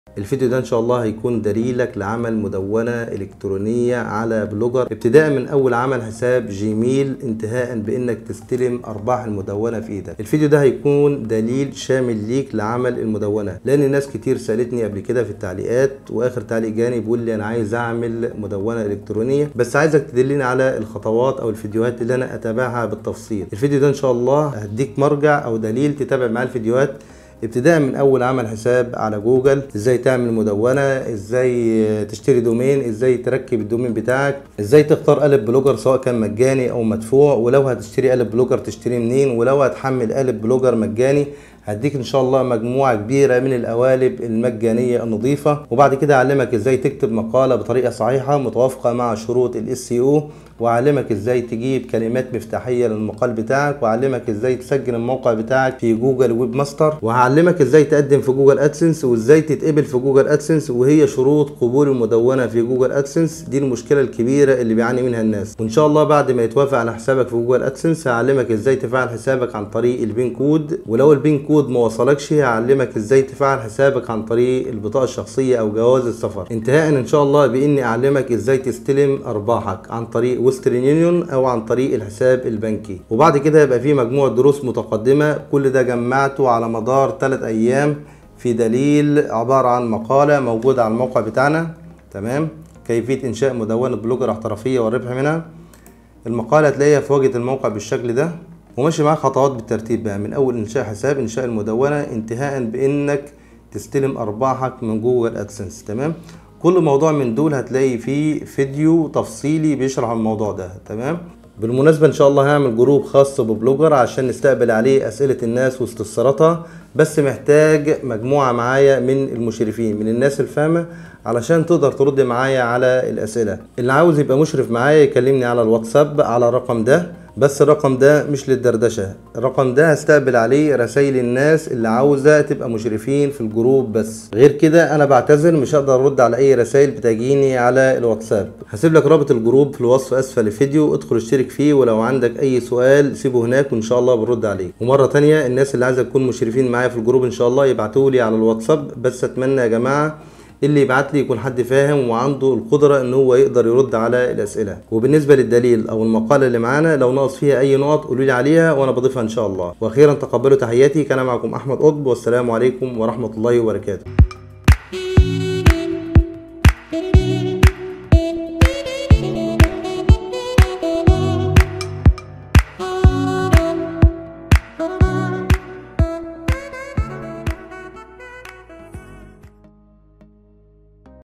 الفيديو ده ان شاء الله هيكون دليلك لعمل مدونة الكترونية على بلوجر، ابتداء من اول عمل حساب جيميل انتهاء بانك تستلم ارباح المدونة في ايدك. الفيديو ده هيكون دليل شامل ليك لعمل المدونة، لان ناس كتير سألتني قبل كده في التعليقات، واخر تعليق جاني بيقول لي انا عايز اعمل مدونة الكترونية بس عايزك تدلني على الخطوات او الفيديوهات اللي انا اتابعها بالتفصيل. الفيديو ده ان شاء الله هديك مرجع او دليل تتابع معاه الفيديوهات ابتداء من اول عمل حساب على جوجل، ازاي تعمل مدونة، ازاي تشتري دومين، ازاي تركب الدومين بتاعك، ازاي تختار قالب بلوجر سواء كان مجاني او مدفوع، ولو هتشتري قالب بلوجر تشتريه منين، ولو هتحمل قالب بلوجر مجاني. هديك ان شاء الله مجموعة كبيرة من القوالب المجانية النظيفة، وبعد كده اعلمك ازاي تكتب مقالة بطريقة صحيحة متوافقة مع شروط SEO، واعلمك ازاي تجيب كلمات مفتاحية للمقال بتاعك، واعلمك ازاي تسجل الموقع بتاعك في جوجل ويب ماستر، وهعلمك ازاي تقدم في جوجل ادسنس، وازاي تتقبل في جوجل ادسنس، وهي شروط قبول المدونة في جوجل ادسنس. دي المشكلة الكبيرة اللي بيعاني منها الناس. وان شاء الله بعد ما يتوافق على حسابك في جوجل ادسنس هعلمك ازاي تفعل حسابك عن طريق البين كود، ولو البين كود ما وصلكش هعلمك ازاي تفعل حسابك عن طريق البطاقة الشخصية او جواز السفر، انتهاء ان شاء الله باني اعلمك ازاي تستلم ارباحك عن طريق ويسترن يونيون او عن طريق الحساب البنكي. وبعد كده يبقى في مجموعة دروس متقدمة، كل ده جمعته على مدار 3 ايام في دليل عبارة عن مقالة موجودة على الموقع بتاعنا. تمام، كيفية انشاء مدونة بلوجر احترافية والربح منها. المقالة هتلاقيها في واجهة الموقع بالشكل ده، وماشي معاك خطوات بالترتيب بقى من اول انشاء حساب، انشاء المدونة، انتهاء بانك تستلم ارباحك من جوجل ادسنس. تمام، كل موضوع من دول هتلاقي فيه فيديو تفصيلي بيشرح الموضوع ده. تمام، بالمناسبة ان شاء الله هعمل جروب خاص ببلوجر عشان نستقبل عليه اسئلة الناس واستفساراتها، بس محتاج مجموعة معايا من المشرفين، من الناس الفاهمة، علشان تقدر ترد معايا على الاسئلة. اللي عاوز يبقى مشرف معايا يكلمني على الواتساب على الرقم ده، بس الرقم ده مش للدردشة، الرقم ده هستقبل عليه رسائل الناس اللي عاوزة تبقى مشرفين في الجروب بس. غير كده انا بعتذر، مش هقدر ارد على اي رسائل بتجيني على الواتساب. هسيب لك رابط الجروب في الوصف اسفل الفيديو، ادخل اشترك فيه، ولو عندك اي سؤال سيبه هناك وان شاء الله بنرد عليه. ومرة تانية الناس اللي عايزة تكون مشرفين معايا في الجروب ان شاء الله يبعتولي على الواتساب، بس اتمنى يا جماعة اللي يبعت لي يكون حد فاهم وعنده القدرة ان هو يقدر يرد على الاسئلة. وبالنسبة للدليل او المقالة اللي معانا لو ناقص فيها اي نقط قولوا لي عليها وانا بضيفها ان شاء الله. واخيرا تقبلوا تحياتي، كان معكم احمد قطب، والسلام عليكم ورحمة الله وبركاته.